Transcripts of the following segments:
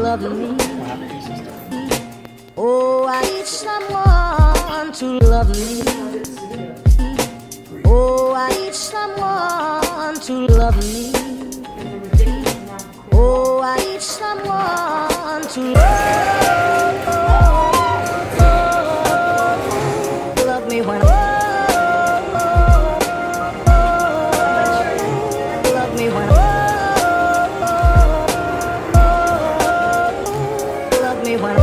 love me. Oh, I need someone to love me. Oh, I need someone to love me. Oh, I need someone to love me when love me when love me when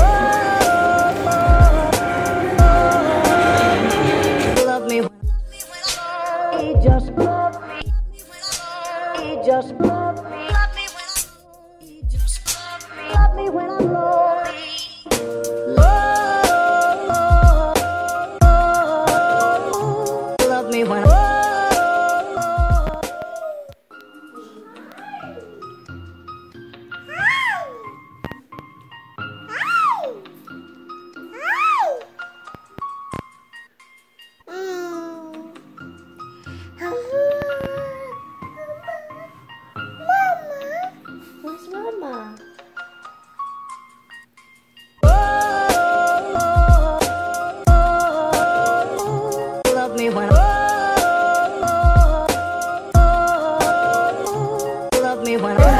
love me when he just love me. He just love me. He just love me when I'm lonely. Love me when Where's Mama? love me when love me when love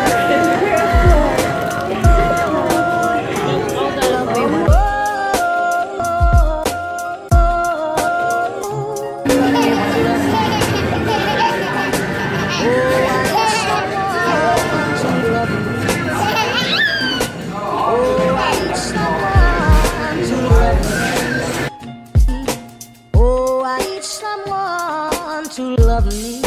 me when Oh, I need someone to love me.